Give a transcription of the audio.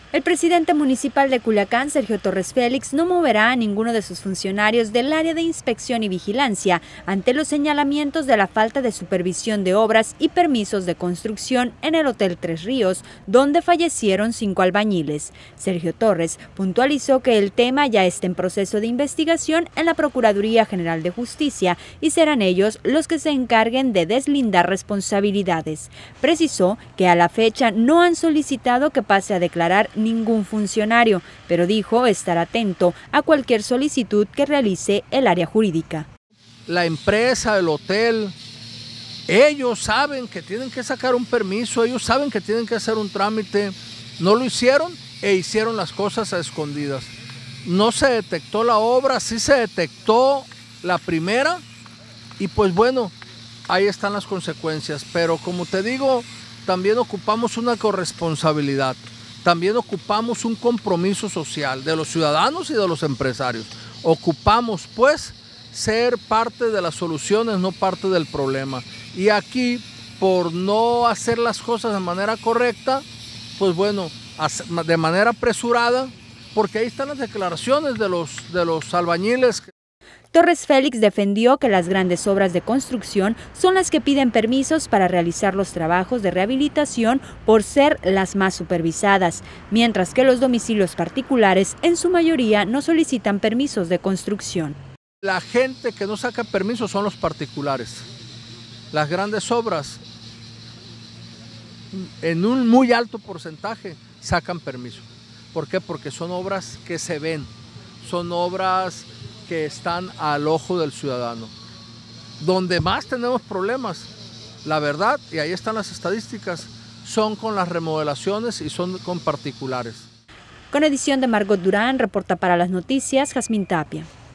El presidente municipal de Culiacán, Sergio Torres Félix, no moverá a ninguno de sus funcionarios del área de inspección y vigilancia ante los señalamientos de la falta de supervisión de obras y permisos de construcción en el Hotel Tres Ríos, donde fallecieron 5 albañiles. Sergio Torres puntualizó que el tema ya está en proceso de investigación en la Procuraduría General de Justicia y serán ellos los que se encarguen de deslindar responsabilidades. Precisó que a la fecha no han solicitado que pase a declarar ningún funcionario, pero dijo estar atento a cualquier solicitud que realice el área jurídica. La empresa, el hotel, ellos saben que tienen que sacar un permiso, ellos saben que tienen que hacer un trámite, no lo hicieron e hicieron las cosas a escondidas. No se detectó la obra, sí se detectó la primera y pues bueno, ahí están las consecuencias, pero como te digo, también ocupamos una corresponsabilidad. También ocupamos un compromiso social de los ciudadanos y de los empresarios. Ocupamos, pues, ser parte de las soluciones, no parte del problema. Y aquí, por no hacer las cosas de manera correcta, pues bueno, de manera apresurada, porque ahí están las declaraciones de los albañiles. Torres Félix defendió que las grandes obras de construcción son las que piden permisos para realizar los trabajos de rehabilitación por ser las más supervisadas, mientras que los domicilios particulares en su mayoría no solicitan permisos de construcción. La gente que no saca permisos son los particulares. Las grandes obras, en un muy alto porcentaje, sacan permiso. ¿Por qué? Porque son obras que se ven, son obras que están al ojo del ciudadano. Donde más tenemos problemas, la verdad, y ahí están las estadísticas, son con las remodelaciones y son con particulares. Con edición de Margot Durán, reporta para las noticias Jazmín Tapia.